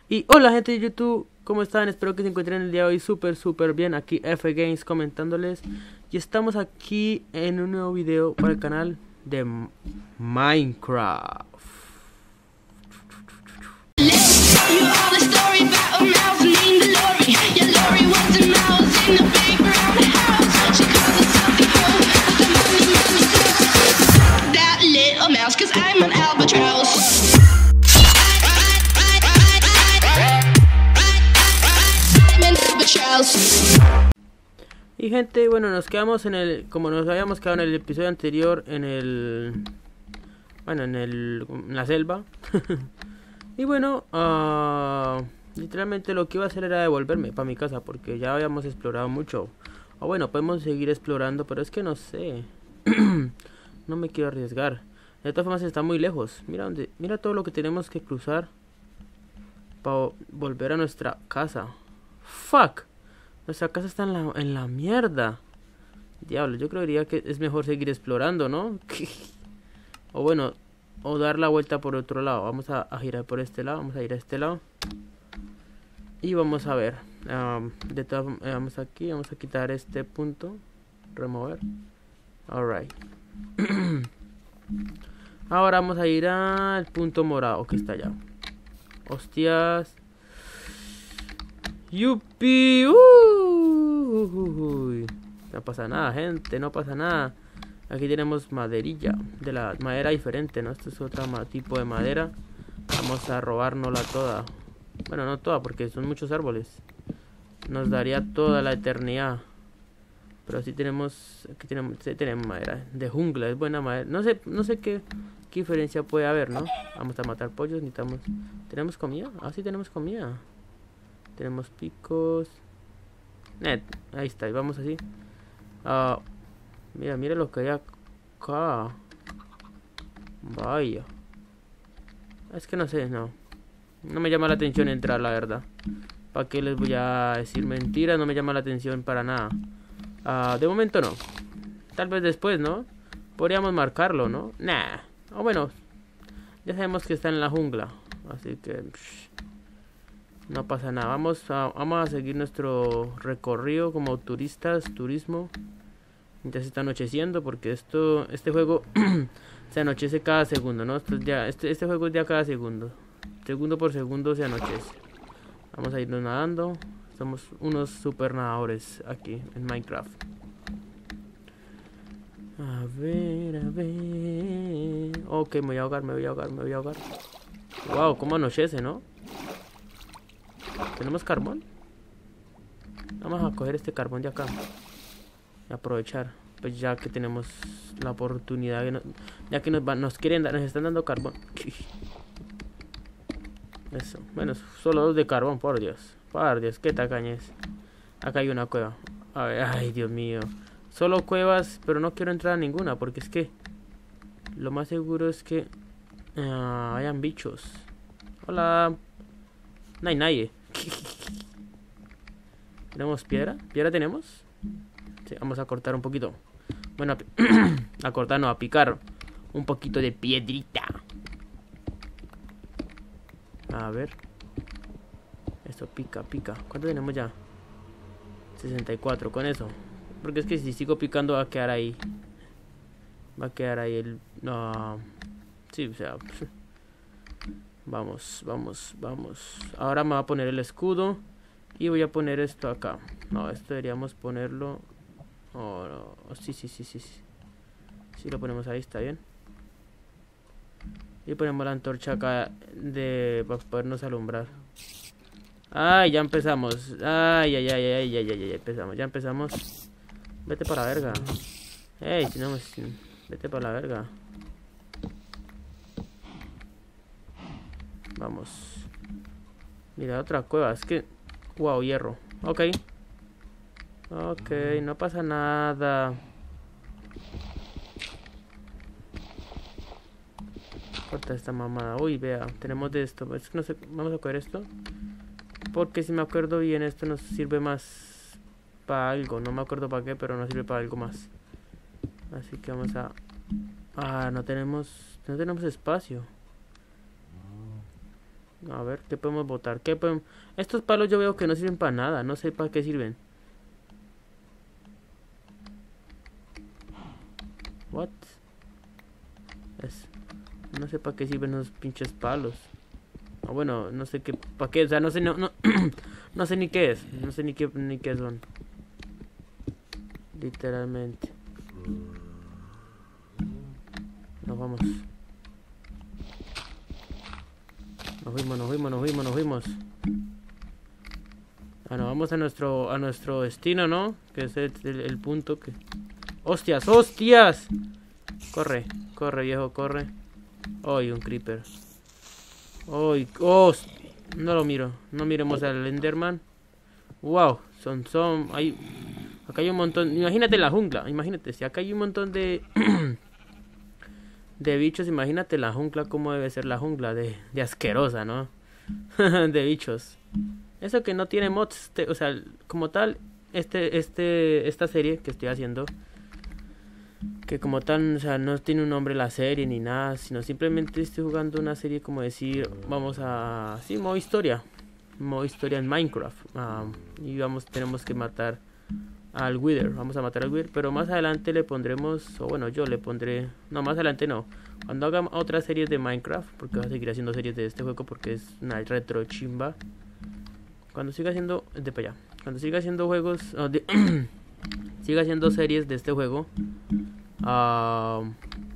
Y hola gente de YouTube, ¿cómo están? Espero que se encuentren el día de hoy súper bien. Aquí F Games comentándoles. Y estamos aquí en un nuevo video para el canal de Minecraft. Y gente, bueno, nos quedamos como nos habíamos quedado en el episodio anterior, en la selva. Y bueno, literalmente lo que iba a hacer era devolverme para mi casa, porque ya habíamos explorado mucho. O bueno, podemos seguir explorando, pero es que no sé. No me quiero arriesgar. De todas formas está muy lejos. Mira todo lo que tenemos que cruzar para volver a nuestra casa. Fuck. Nuestra casa está en la mierda. Diablo, yo creería que es mejor seguir explorando, ¿no? O bueno, o dar la vuelta por otro lado. Vamos a girar por este lado. Vamos a ir a este lado. Y vamos a ver. Vamos aquí. Vamos a quitar este punto. Remover. Alright. Ahora vamos a ir al punto morado que está allá. Hostias. ¡Yupi! No pasa nada, gente, no pasa nada. Aquí tenemos maderilla, de la madera diferente, ¿no? Esto es otro tipo de madera. Vamos a robárnosla toda. Bueno, no toda, porque son muchos árboles. Nos daría toda la eternidad. Pero sí tenemos, aquí tenemos madera de jungla, es buena madera. No sé qué diferencia puede haber, ¿no? Vamos a matar pollos, necesitamos... ¿Tenemos comida? Ah, sí tenemos comida. Tenemos picos. Ahí está, y vamos así. Mira lo que hay acá. Vaya. Es que no sé, no me llama la atención entrar, la verdad. ¿Para qué les voy a decir mentiras? No me llama la atención para nada. De momento no. Tal vez después, ¿no? Podríamos marcarlo, ¿no? Nah. O bueno, ya sabemos que está en la jungla. Así que... no pasa nada, vamos a seguir nuestro recorrido como turistas, turismo. Ya se está anocheciendo porque este juego se anochece cada segundo, ¿no? Este juego es ya cada segundo. Segundo por segundo se anochece. Vamos a irnos nadando. Somos unos super nadadores aquí en Minecraft. A ver. Ok, me voy a ahogar. Wow, cómo anochece, ¿no? ¿Tenemos carbón? Vamos a coger este carbón de acá y aprovechar, pues ya que tenemos la oportunidad, ya que nos están dando carbón. Eso, bueno, solo 2 de carbón, por Dios, qué tacañez. Acá hay una cueva. A ver, ay, Dios mío. Solo cuevas, pero no quiero entrar a ninguna, porque es que lo más seguro es que hayan bichos. Hola. No hay nadie. ¿Tenemos piedra? ¿Piedra tenemos? Sí, vamos a cortar un poquito. Bueno, a cortar, no, a picar un poquito de piedrita. A ver. Esto pica. ¿Cuánto tenemos ya? 64, con eso. Porque es que si sigo picando va a quedar ahí. el... no. Sí, o sea... Vamos. Ahora me voy a poner el escudo. Y voy a poner esto acá. No, esto deberíamos ponerlo. Oh, no. Sí. Si lo ponemos ahí, está bien. Y ponemos la antorcha acá para podernos alumbrar. Ay, ya empezamos. Ay, ya empezamos. Vete para la verga. Ey, vete para la verga. Vamos. Mira, otra cueva. Es que... wow, hierro. Ok, no pasa nada. Corta esta mamada. Uy, vea, tenemos de esto. Es que no sé, vamos a coger esto. Porque si me acuerdo bien, esto nos sirve más para algo. No me acuerdo para qué, pero nos sirve para algo más. Así que vamos a... no tenemos espacio. A ver, ¿qué podemos botar? ¿Qué podemos... Estos palos yo veo que no sirven para nada. No sé para qué sirven. What? No sé para qué sirven esos pinches palos. Ah, bueno, no sé qué... ¿Para qué? O sea, no sé... No, no sé ni qué es. No sé ni qué son. Literalmente. Nos vamos. Nos fuimos. Ah, no, vamos a nuestro destino, ¿no? Que es el punto que... ¡Hostias! Corre, viejo, corre. ¡Ay, un creeper! ¡Ay! ¡Oh! No lo miro. No miremos al Enderman. ¡Wow! Acá hay un montón... Imagínate la jungla. Imagínate, si acá hay un montón de... de bichos, imagínate la jungla, cómo debe ser la jungla de asquerosa, ¿no? De bichos. Eso que no tiene mods, o sea, como tal, esta serie que estoy haciendo, que como tal, o sea, no tiene un nombre la serie ni nada, sino simplemente estoy jugando una serie como decir, vamos a... Sí, modo historia en Minecraft. Y tenemos que matar al Wither, vamos a matar al Wither, pero más adelante le pondremos, o bueno, yo le pondré, no, más adelante no, cuando haga otras series de Minecraft, porque voy a seguir haciendo series de este juego porque es una retro chimba, cuando siga haciendo, cuando siga haciendo juegos, siga haciendo series de este juego, no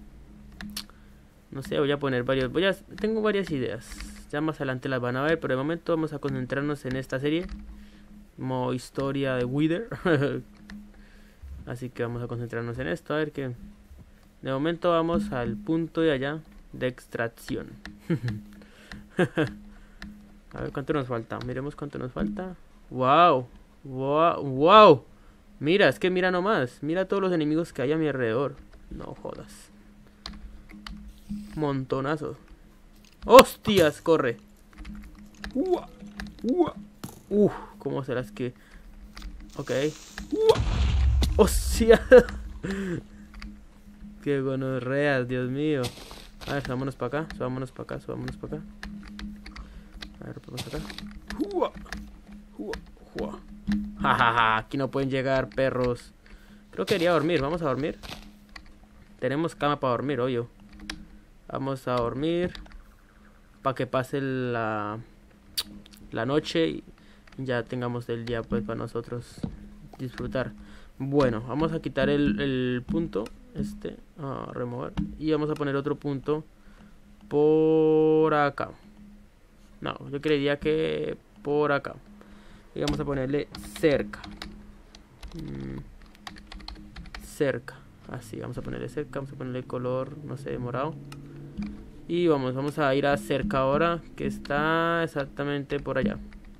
sé, voy a poner tengo varias ideas, ya más adelante las van a ver, pero de momento vamos a concentrarnos en esta serie, modo historia de Wither. Así que vamos a concentrarnos en esto, a ver qué. De momento vamos al punto de allá de extracción. A ver cuánto nos falta. Miremos cuánto nos falta. ¡Wow! ¡Wow! Mira, es que mira nomás. Mira todos los enemigos que hay a mi alrededor. No jodas. Montonazos. ¡Hostias! Corre. ¿Cómo serás que? Ok. ¡Hostia! ¡Qué gonorreas, Dios mío! A ver, vámonos para acá. Subámonos para acá. A ver, vamos acá. Jajaja, aquí no pueden llegar, perros. Creo que quería dormir. Vamos a dormir. Tenemos cama para dormir, obvio. Vamos a dormir. Para que pase la noche y ya tengamos el día pues para nosotros disfrutar. Bueno, vamos a quitar el punto a remover y vamos a poner otro punto por acá. No, yo creería que por acá. Y vamos a ponerle cerca. Cerca. Así, vamos a ponerle cerca. Vamos a ponerle color, no sé, morado. Y vamos a ir a cerca ahora, que está exactamente por allá.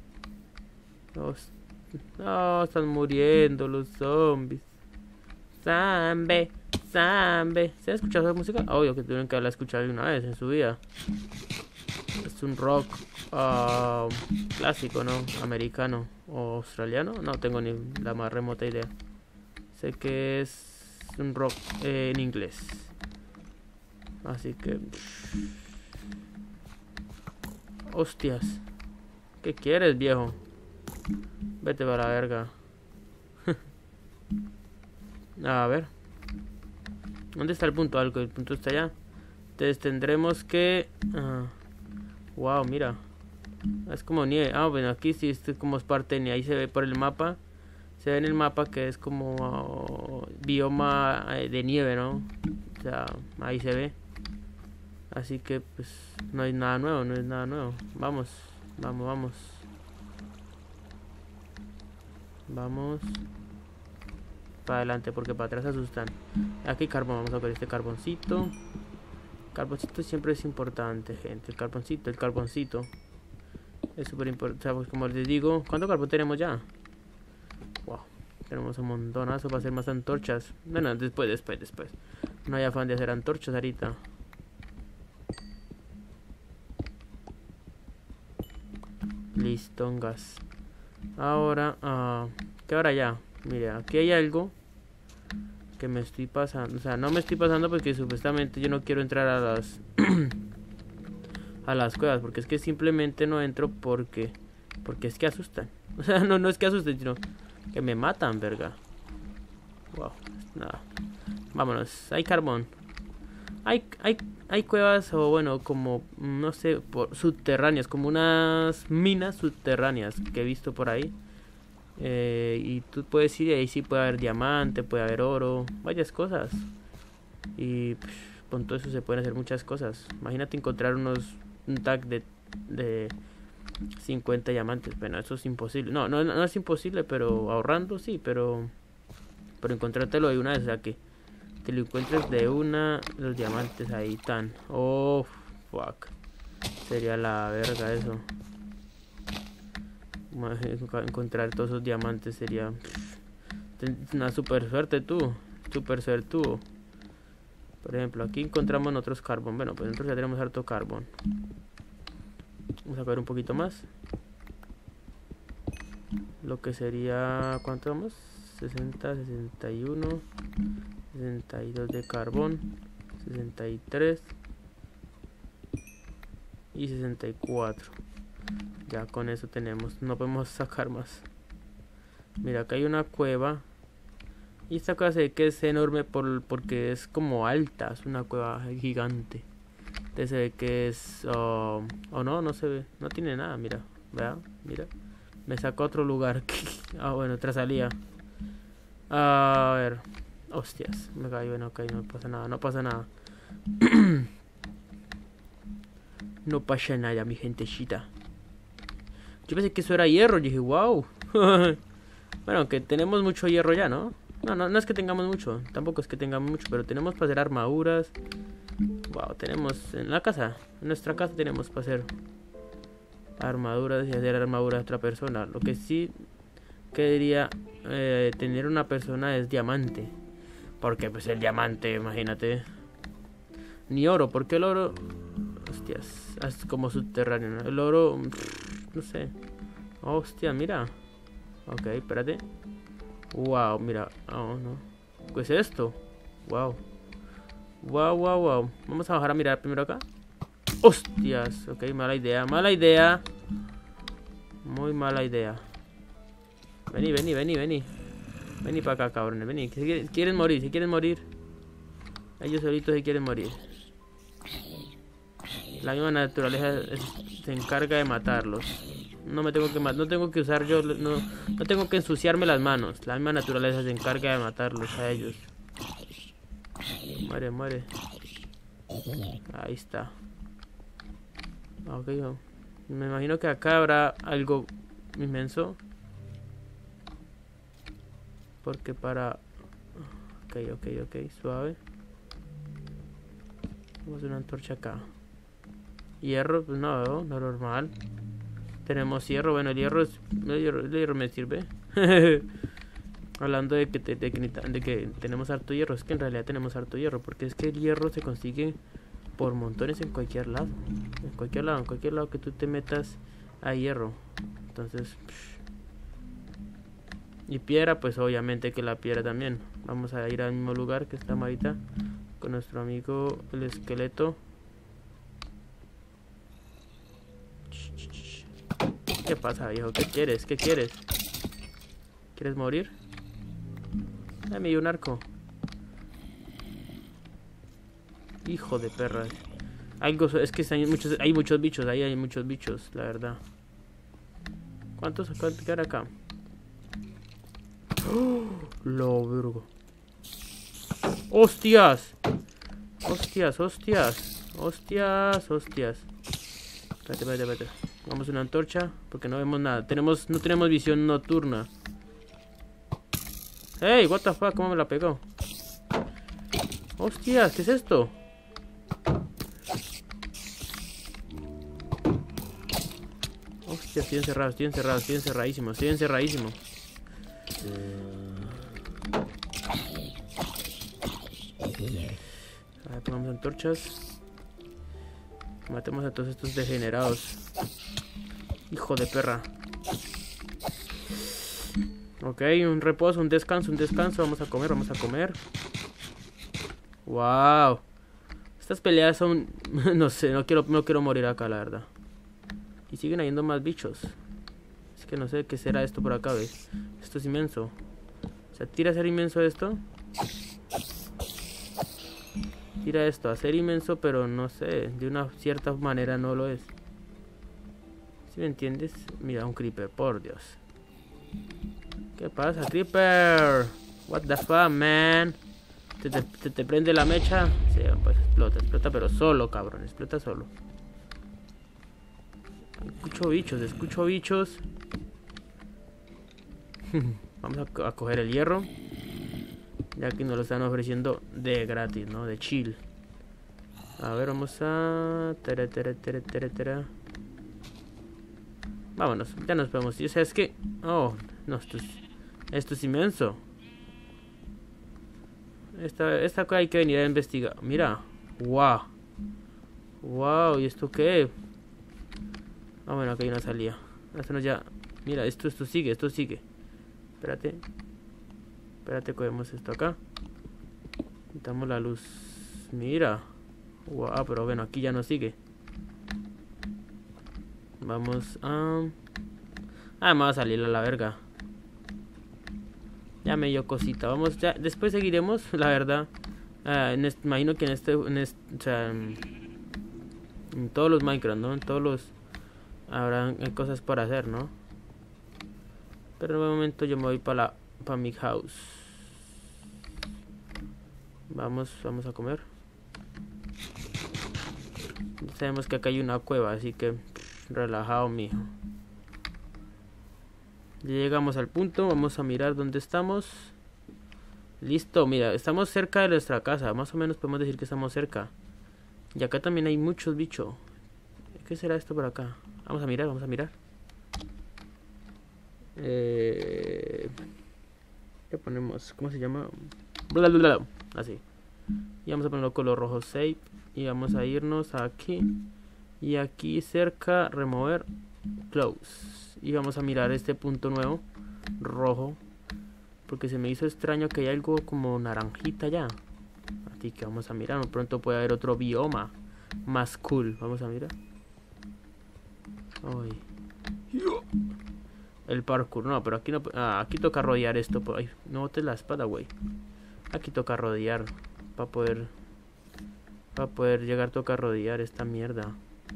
No, están muriendo los zombies. Zambe. ¿Se han escuchado esa música? Obvio que tuvieron que haberla escuchado una vez en su vida. Es un rock clásico, ¿no? Americano o australiano. No tengo ni la más remota idea. Sé que es un rock en inglés. Así que... Hostias. ¿Qué quieres, viejo? Vete para la verga. A ver. ¿Dónde está el punto algo? El punto está allá. Entonces tendremos que... wow, mira. Es como nieve. Bueno, aquí sí es como es parte de nieve. Ahí se ve por el mapa. Se ve en el mapa que es como bioma de nieve, ¿no? O sea, ahí se ve. Así que pues no hay nada nuevo, Vamos. Vamos para adelante porque para atrás asustan. Aquí carbón, vamos a ver este carboncito. Carboncito siempre es importante, gente. El carboncito es súper importante. Pues, como les digo, ¿cuánto carbón tenemos ya? Wow, tenemos un montonazo para hacer más antorchas. Bueno, después. No hay afán de hacer antorchas ahorita. Listongas. Ahora, ¿qué hora ya? Mira, aquí hay algo que me estoy pasando. O sea, no me estoy pasando porque supuestamente yo no quiero entrar a las a las cuevas, porque es que simplemente no entro porque es que asustan. O sea, no es que asusten, sino que me matan, verga. Wow, nada. Vámonos, hay carbón. Hay cuevas, o bueno, como, no sé, subterráneas, como unas minas subterráneas que he visto por ahí. Y tú puedes ir y ahí sí puede haber diamante, puede haber oro, varias cosas. Y con todo eso se pueden hacer muchas cosas. Imagínate encontrar un tag de 50 diamantes. Bueno, eso es imposible. No es imposible, pero ahorrando sí, pero encontrártelo de una vez, o sea que te lo encuentres de una, los diamantes ahí tan. Oh, fuck. Sería la verga eso. Encontrar todos esos diamantes sería una super suerte tú. Super suerte. Por ejemplo, aquí encontramos otros carbón. Bueno, pues nosotros ya tenemos harto carbón. Vamos a ver un poquito más. Lo que sería... ¿Cuánto vamos? 60, 61, 62 de carbón, 63 y 64. Ya con eso tenemos, no podemos sacar más. Mira, acá hay una cueva. Y esta cueva se ve que es enorme porque es como alta, es una cueva gigante. Entonces se ve que es... o no se ve, no tiene nada, mira, vea, mira. Me sacó a otro lugar. Bueno, otra salida. A ver. Hostias, me caí, bueno, ok, no pasa nada, no pasa nada. No pasa nada, mi gentecita. Yo pensé que eso era hierro, y dije, wow. Bueno, que tenemos mucho hierro ya, ¿no? No es que tengamos mucho, tampoco es que tengamos mucho, pero tenemos para hacer armaduras. Wow, tenemos en la casa, en nuestra casa tenemos para hacer armaduras y hacer armaduras a otra persona. Lo que sí quería tener una persona es diamante. Porque pues el diamante, imagínate. Ni oro, porque el oro... Hostias, es como subterráneo, ¿no? El oro... no sé. Hostia, mira. Ok, espérate. Wow, mira. Oh, no. ¿Qué es esto? Wow. Wow. Vamos a bajar a mirar primero acá. Hostias. Ok, mala idea. Muy mala idea. Vení. Vení para acá, cabrones. Vení. Si quieren morir. Ellos solitos se quieren morir. La misma naturaleza se encarga de matarlos. No tengo que usar yo, no tengo que ensuciarme las manos. La misma naturaleza se encarga de matarlos a ellos. Muere. Ahí está. Ok, me imagino que acá habrá algo inmenso. Porque para... Ok, suave. Vamos a hacer una antorcha acá. Hierro, pues no normal. Tenemos hierro, bueno, el hierro me sirve. Hablando de que tenemos harto hierro, es que en realidad tenemos harto hierro, porque es que el hierro se consigue por montones en cualquier lado. En cualquier lado que tú te metas hay hierro. Entonces, y piedra, pues obviamente que la piedra también. Vamos a ir al mismo lugar que estamos ahorita con nuestro amigo el esqueleto. ¿Qué pasa, viejo? ¿Qué quieres? ¿Quieres morir? Dame un arco. Hijo de perra. Es que hay muchos bichos, ahí hay muchos bichos, la verdad. ¿Cuántos acaban de picar acá? ¡Oh! Lo vergo. ¡Hostias! Espérate. Vamos a una antorcha porque no vemos nada. No tenemos visión nocturna. Hey, what the fuck, ¿cómo me la pegó? Hostias, ¿qué es esto? Hostias, estoy encerradísimo. A ver, pongamos antorchas. Matemos a todos estos degenerados. Hijo de perra. Ok, un reposo, un descanso. Vamos a comer. Wow. Estas peleas son... no sé, no quiero morir acá, la verdad. Y siguen habiendo más bichos. Es que no sé qué será esto por acá, ¿ves? Esto es inmenso. O sea, tira a ser inmenso esto. Tira esto a ser inmenso, pero no sé. De una cierta manera no lo es. ¿Sí me entiendes? Mira, un creeper, por Dios. ¿Qué pasa, creeper? What the fuck, man? ¿Te prende la mecha? Sí, pues explota, pero solo, cabrón, explota solo. Escucho bichos. Vamos a coger el hierro, ya que nos lo están ofreciendo de gratis, ¿no? De chill. A ver, vamos a... Vámonos, ya nos podemos ir. O sea, es que... Oh, no, esto es inmenso. Esta cosa hay que venir a investigar. Mira. Wow. Wow, ¿y esto qué? Ah, bueno, acá hay una salida. Esto no ya... Mira, esto sigue. Espérate, cogemos esto acá. Quitamos la luz. Mira. Wow, pero bueno, aquí ya no sigue. Vamos a... Ah, me va a salir a la verga. Ya me dio cosita. Vamos, ya. Después seguiremos, la verdad. Imagino que o sea, en todos los Minecraft, ¿no? En todos los... Habrán cosas por hacer, ¿no? Pero en un momento yo me voy para mi house. Vamos a comer. Sabemos que acá hay una cueva, así que relajado, mijo. Ya llegamos al punto, vamos a mirar dónde estamos. Listo, mira, estamos cerca de nuestra casa. Más o menos podemos decir que estamos cerca. Y acá también hay muchos bichos. ¿Qué será esto por acá? Vamos a mirar. ¿Qué ponemos? ¿Cómo se llama? Así. Y vamos a ponerlo color rojo save. Y vamos a irnos aquí. Y aquí cerca, remover, close. Y vamos a mirar este punto nuevo, rojo. Porque se me hizo extraño que hay algo como naranjita ya. Así que vamos a mirar. Pronto puede haber otro bioma más cool. Vamos a mirar. Ay. El parkour, no, pero aquí no. Aquí toca rodear esto. Ay, no botes la espada, güey. Aquí toca rodear. Para poder llegar, toca rodear esta mierda.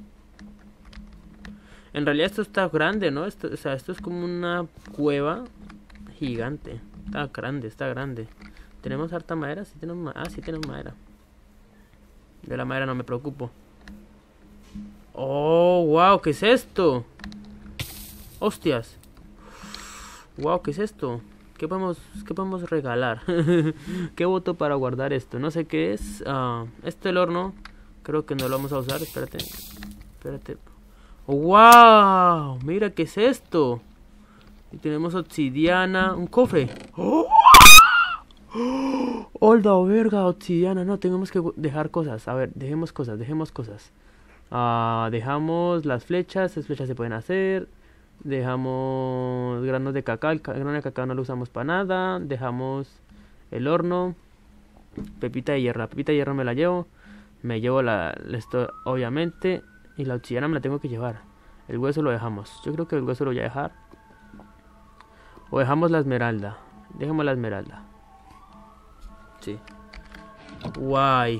En realidad esto está grande, ¿no? Esto es como una cueva gigante. Está grande. ¿Tenemos harta madera? Sí tenemos, sí tenemos madera. De la madera no me preocupo. Oh, wow, ¿qué es esto? Hostias. Wow, ¿qué es esto? ¿Qué podemos regalar? ¿Qué voto para guardar esto? No sé qué es. El horno. Creo que no lo vamos a usar. Espérate. Oh, wow. Mira, ¿qué es esto? Y tenemos obsidiana. Un cofre. ¡Oh! ¡Hola, verga! Obsidiana. No, tenemos que dejar cosas. A ver, dejemos cosas. Dejamos las flechas. Las flechas se pueden hacer. Dejamos granos de cacao. El grano de cacao no lo usamos para nada. Dejamos el horno. Pepita de hierro. La pepita de hierro me la llevo. Me llevo esto, obviamente. Y la obsidiana me la tengo que llevar. El hueso lo dejamos. Yo creo que el hueso lo voy a dejar. O dejamos la esmeralda. Dejemos la esmeralda. Sí. Guay.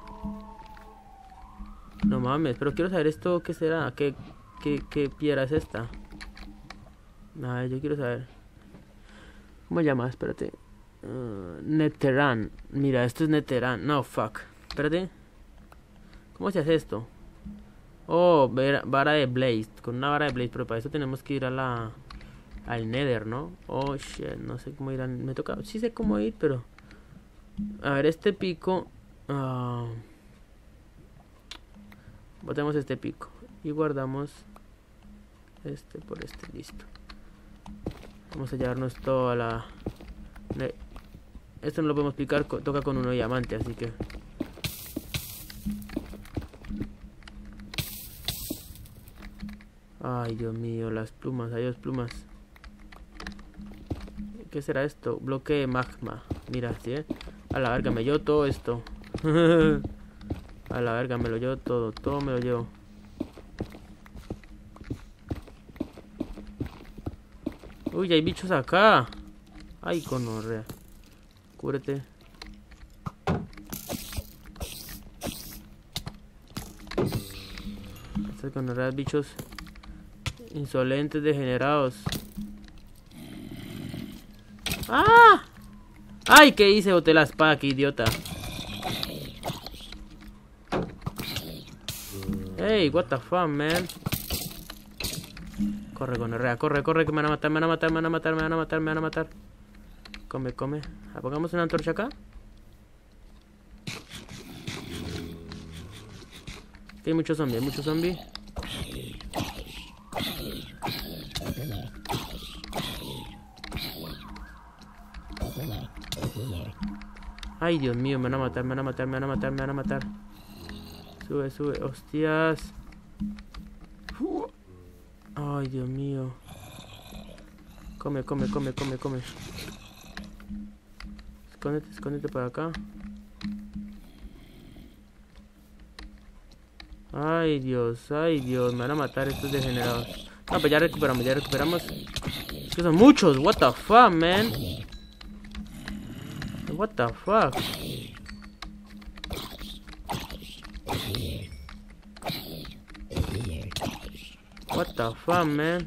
No mames, pero quiero saber esto. ¿Qué será? ¿Qué piedra es esta? A ver, yo quiero saber. ¿Cómo se llama? Espérate. Netherran. Mira, esto es Netherran. No, fuck. Espérate. ¿Cómo se hace esto? Oh, vara de Blaze. Con una vara de Blaze. Pero para eso tenemos que ir al Nether, ¿no? Oh, shit. No sé cómo ir me toca. Sí sé cómo ir, pero... A ver, este pico... botemos este pico. Y guardamos... este por este. Listo. Vamos a llevarnos toda la... Esto no lo podemos picar. Toca con uno diamante, así que... Ay, Dios mío, las plumas, adiós plumas. ¿Qué será esto? Bloque de magma. Mira, ¿sí? A la verga, me llevo todo esto. A la verga, me lo llevo todo. Todo me lo llevo. Uy, hay bichos acá. Ay, gonorrea. Cúbrete. Estas gonorreas, bichos insolentes, degenerados. ¡Ah! ¡Ay! ¿Qué hice? Boté la espada, qué idiota. Hey, what the fuck, man. Corre, gonorrea, corre, corre, que me van a matar, me van a matar, me van a matar, me van a matar, me van a matar. Come, come. Pongamos una antorcha acá. Aquí hay muchos zombies, muchos zombies. Ay, Dios mío, me van a matar, me van a matar, me van a matar, me van a matar. Sube, sube, hostias. Ay, Dios mío. Come, come, come, come, come. Escóndete, escóndete por acá. Ay, Dios, me van a matar estos degenerados. No, pues ya recuperamos, ya recuperamos. Es que son muchos, what the fuck, man. What the fuck. What the fuck, man.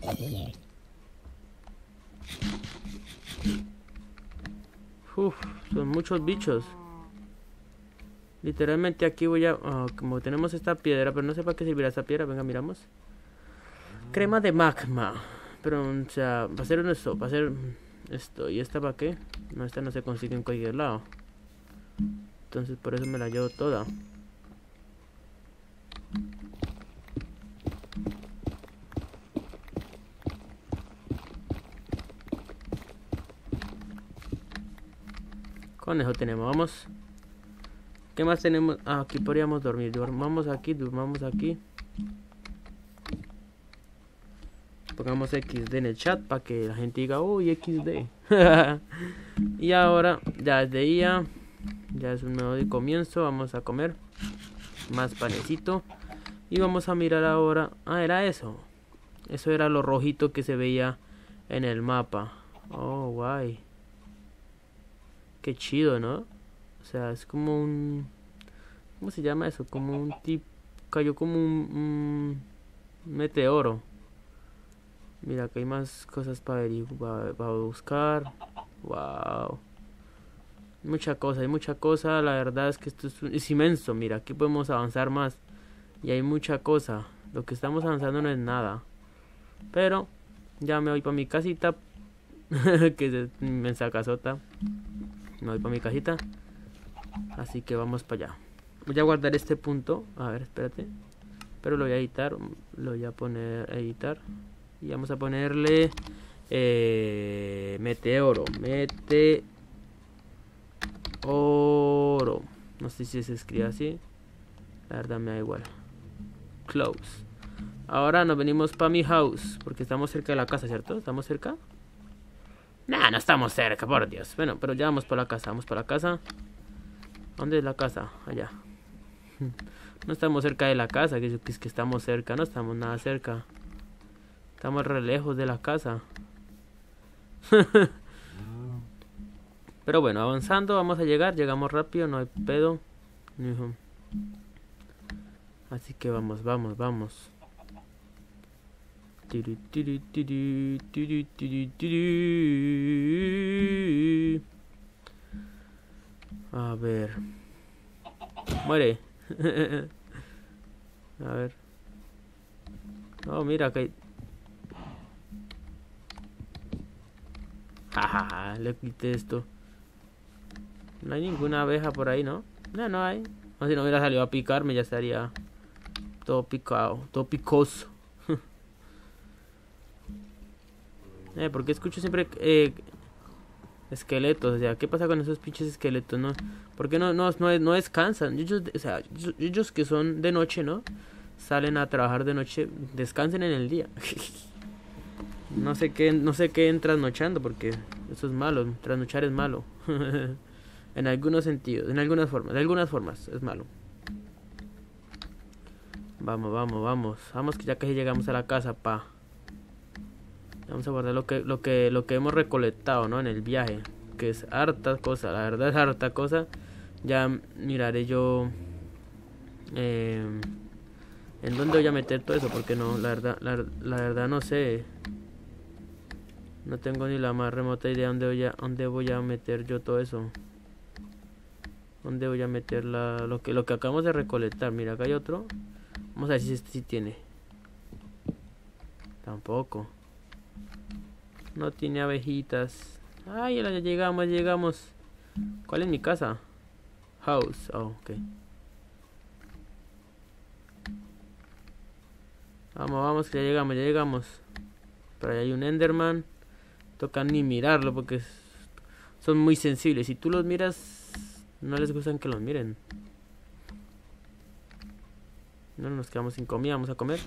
Uf, son muchos bichos. Literalmente aquí voy a... como tenemos esta piedra, pero no sé para qué servirá esta piedra. Venga, miramos. Crema de magma. Pero, o sea, va a ser esto, va a ser esto. ¿Y esta para qué? No, esta no se consigue en cualquier lado. Entonces por eso me la llevo toda. Con eso tenemos, vamos. ¿Qué más tenemos? Ah, aquí podríamos dormir. Durmamos aquí, durmamos aquí. Pongamos XD en el chat para que la gente diga, uy, XD. Y ahora, ya es de día. Ya es un nuevo comienzo. Vamos a comer más panecito. Y vamos a mirar ahora. Ah, era eso. Eso era lo rojito que se veía en el mapa. Oh, guay. Qué chido, ¿no? O sea, es como un... ¿Cómo se llama eso? Como un tipo... Cayó como un meteoro. Mira, que hay más cosas para buscar. Wow. Mucha cosa, hay mucha cosa. La verdad es que esto es inmenso. Mira, aquí podemos avanzar más. Y hay mucha cosa. Lo que estamos avanzando no es nada. Pero ya me voy para mi casita. Que es inmensa casota. Me voy para mi casita. Así que vamos para allá. Voy a guardar este punto. A ver, espérate. Pero lo voy a editar. Lo voy a poner a editar. Y vamos a ponerle meteoro. Meteoro. No sé si se escribe así. La verdad me da igual. Close. Ahora nos venimos para mi house. Porque estamos cerca de la casa, ¿cierto? ¿Estamos cerca? Nah, no estamos cerca, por Dios. Bueno, pero ya vamos para la casa. Vamos para la casa. ¿Dónde es la casa? Allá. No estamos cerca de la casa. Que es que estamos cerca. No estamos nada cerca. Estamos re lejos de la casa. Pero bueno, avanzando, vamos a llegar. Llegamos rápido, no hay pedo. Así que vamos, vamos, vamos. A ver. Muere. A ver. Oh, mira que... Jajaja, le quité esto. No hay ninguna abeja por ahí, ¿no? No, no hay. O si no hubiera salido a picarme, ya estaría todo picado, todo picoso. Porque escucho siempre esqueletos. O sea, ¿qué pasa con esos pinches esqueletos? ¿No? ¿Por qué no descansan? Ellos, o sea, ellos que son de noche, ¿no? Salen a trabajar de noche, descansen en el día. No sé qué trasnochando, porque eso es malo. Trasnochar es malo. En algunos sentidos, en algunas formas, de algunas formas es malo. Vamos, vamos, vamos. Vamos que ya casi llegamos a la casa, pa. Vamos a guardar lo que hemos recolectado, ¿no? En el viaje. Que es harta cosa, la verdad es harta cosa. Ya miraré yo en dónde voy a meter todo eso, porque no, la verdad no sé. No tengo ni la más remota idea dónde voy a meter yo todo eso. ¿Dónde voy a meter lo que acabamos de recolectar? Mira, acá hay otro. Vamos a ver si este sí tiene. Tampoco. No tiene abejitas. Ay, ya llegamos. ¿Cuál es mi casa? House. Oh, ok. Vamos, que ya llegamos. Por ahí hay un Enderman. Toca ni mirarlo porque son muy sensibles. Si tú los miras, no les gustan que los miren. No nos quedamos sin comida, vamos a comer.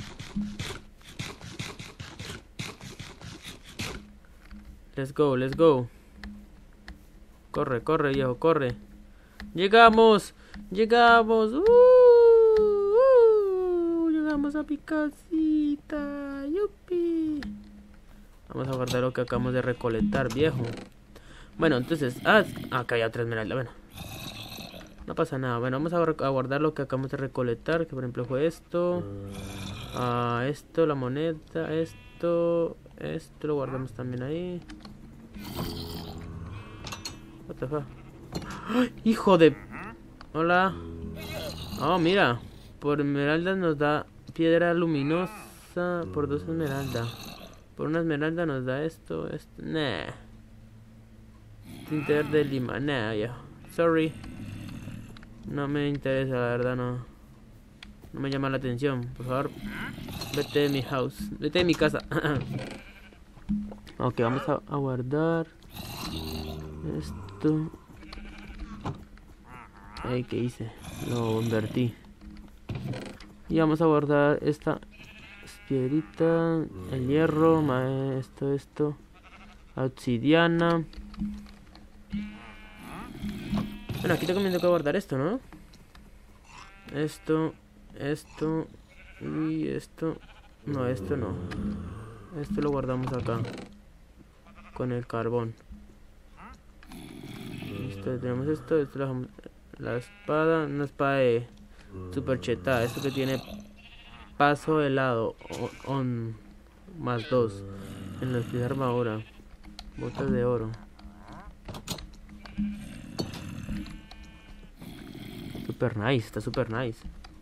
Let's go. Corre, viejo, corre. Llegamos. Llegamos a mi casita. Yupi. Vamos a guardar lo que acabamos de recolectar, viejo. Bueno, entonces, acá hay otra esmeralda. Bueno, no pasa nada. Bueno, vamos a guardar lo que acabamos de recolectar, que por ejemplo fue esto. Esto, la moneda, esto lo guardamos también ahí. What the fuck? ¡Ay, hijo de... Hola. Oh, mira. Por esmeralda nos da piedra luminosa. Por 2 esmeraldas. Por una esmeralda nos da esto. Nah. Tinter de lima. Nah, ya. Sorry. No me interesa, la verdad, no. No me llama la atención. Por favor, vete de mi house. Vete de mi casa. Ok, vamos a guardar esto. ¿Qué hice? Lo invertí. Y vamos a guardar esta piedrita, el hierro, esto, obsidiana. Bueno, aquí tengo que guardar esto, ¿no? Esto y esto. No, esto no. Esto lo guardamos acá con el carbón. Listo, tenemos esto lo dejamos. La espada, una espada de super chetada. Esto que tiene paso helado on más 2 en los pies de armadura. Botas de oro. Super nice, está super nice.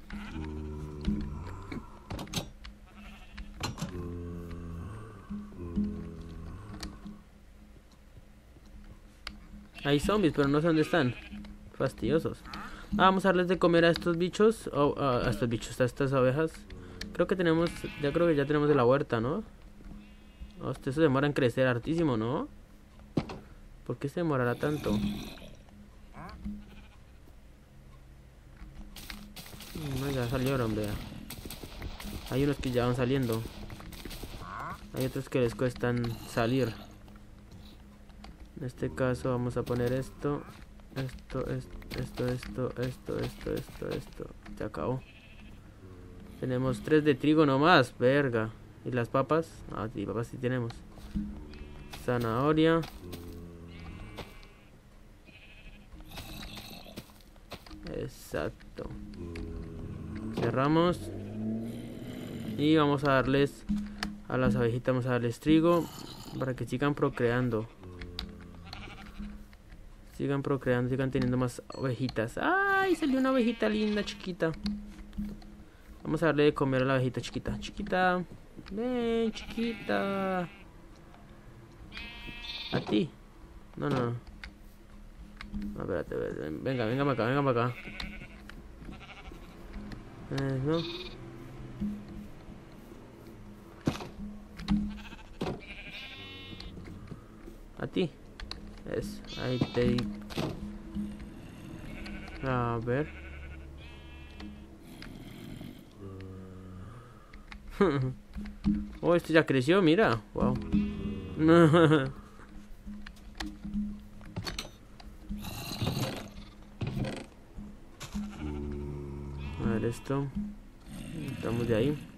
Hay zombies, pero no sé dónde están. Fastidiosos. Vamos a darles de comer a estos bichos. A estos bichos, a estas abejas. Creo que tenemos, ya tenemos de la huerta, ¿no? Hostia, eso demora en crecer hartísimo, ¿no? ¿Por qué se demorará tanto? No, ya salieron, vea. Hay unos que ya van saliendo. Hay otros que les cuestan salir. En este caso vamos a poner esto. Esto. Se acabó. Tenemos 3 de trigo nomás, verga. ¿Y las papas? Sí, papas sí tenemos. Zanahoria. Exacto. Cerramos. Y vamos a darles a las abejitas, vamos a darles trigo para que sigan procreando. Sigan teniendo más ovejitas. ¡Ay! Salió una ovejita linda, chiquita. Vamos a darle de comer a la ovejita chiquita. Chiquita. Ven, chiquita. ¿A ti? No. No, espérate. Venga para acá. No. A ti. Ahí te... A ver. Oh, esto ya creció, mira. Wow. A ver esto. Estamos de ahí.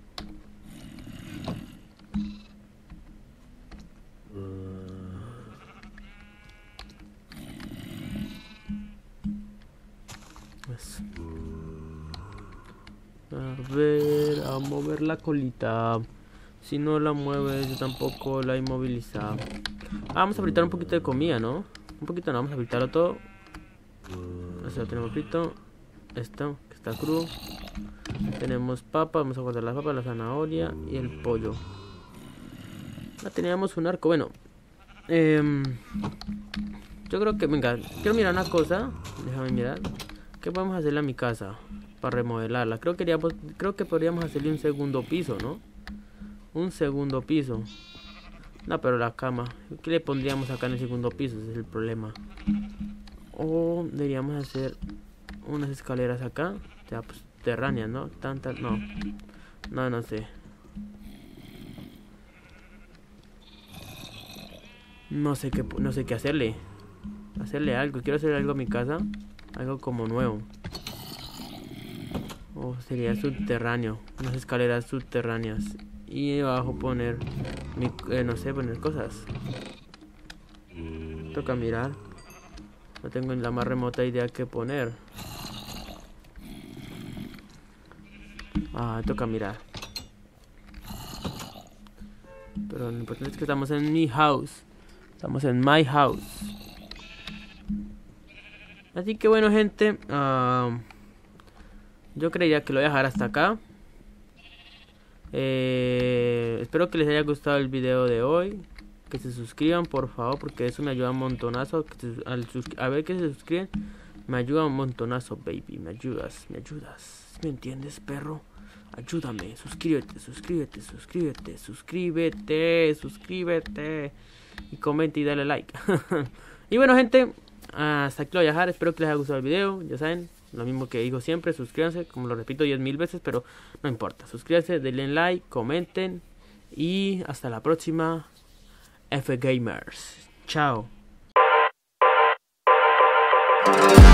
A ver, a mover la colita. Si no la mueves, yo tampoco la inmoviliza. Vamos a fritar un poquito de comida, ¿no? Un poquito no, vamos a fritarlo todo. Así lo tenemos frito. Esto, que está crudo. Tenemos papa, vamos a guardar las papas, la zanahoria y el pollo. Ya teníamos un arco, bueno. Yo creo que, venga, quiero mirar una cosa. Déjame mirar. ¿Qué podemos hacerle a mi casa para remodelarla? Creo que podríamos hacerle un segundo piso, ¿no? Un segundo piso. No, pero la cama. ¿Qué le pondríamos acá en el segundo piso? Ese es el problema. O deberíamos hacer unas escaleras acá. Ya, pues, subterráneas, ¿no? Tantas, no. No sé. No sé qué hacerle. Hacerle algo. Quiero hacerle algo a mi casa. Algo como nuevo. O sería subterráneo. Unas escaleras subterráneas. Y abajo poner no sé, poner cosas. Toca mirar. No tengo la más remota idea que poner. Toca mirar. Pero lo importante es que estamos en mi house. Estamos en my house. Así que bueno, gente, yo creía que lo voy a dejar hasta acá. Espero que les haya gustado el video de hoy. Que se suscriban, por favor, porque eso me ayuda un montonazo. A ver que se suscriben, me ayuda un montonazo, baby. Me ayudas. ¿Me entiendes, perro? Ayúdame, suscríbete. Y comenta y dale like. Y bueno, gente, hasta aquí lo voy a dejar. Espero que les haya gustado el video. Ya saben, lo mismo que digo siempre, suscríbanse, como lo repito 10.000 veces, pero no importa. Suscríbanse, denle like, comenten. Y hasta la próxima. F Gamers. Chao.